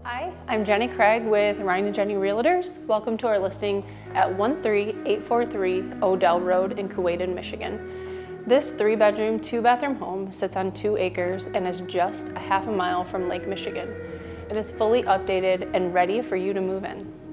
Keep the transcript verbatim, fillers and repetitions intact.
Hi, I'm Jenny Craig with Ryan and Jenny Realtors. Welcome to our listing at one three eight four three Odell Road in Kuwaitan, Michigan. This three bedroom, two bathroom home sits on two acres and is just a half a mile from Lake Michigan. It is fully updated and ready for you to move in.